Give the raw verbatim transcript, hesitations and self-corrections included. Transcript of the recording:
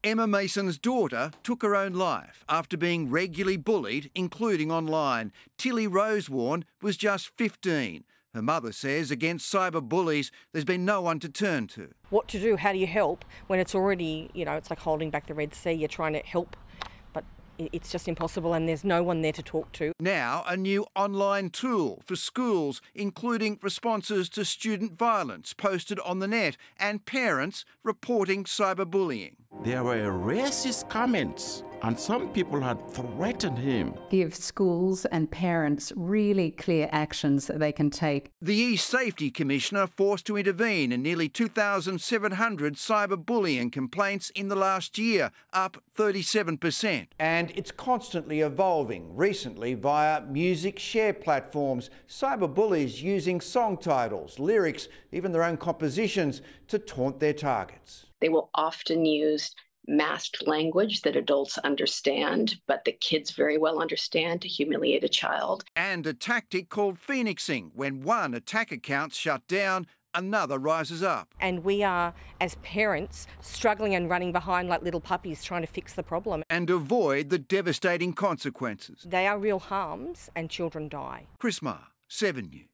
Emma Mason's daughter took her own life after being regularly bullied, including online. Tilly Rosewarne was just fifteen. Her mother says against cyber bullies, there's been no one to turn to. What to do? How do you help when it's already, you know, it's like holding back the Red Sea. You're trying to help, but it's just impossible and there's no one there to talk to. Now a new online tool for schools, including responses to student violence posted on the net and parents reporting cyberbullying. There were racist comments and some people had threatened him. Give schools and parents really clear actions that they can take. The e-Safety Commissioner forced to intervene in nearly two thousand seven hundred cyberbullying complaints in the last year, up thirty-seven percent. And it's constantly evolving, recently via music share platforms. Cyberbullies using song titles, lyrics, even their own compositions to taunt their targets. They will often use masked language that adults understand, but the kids very well understand, to humiliate a child. And a tactic called phoenixing. When one attack account's shut down, another rises up. And we are, as parents, struggling and running behind like little puppies trying to fix the problem. And avoid the devastating consequences. They are real harms and children die. Chris Marr, seven News.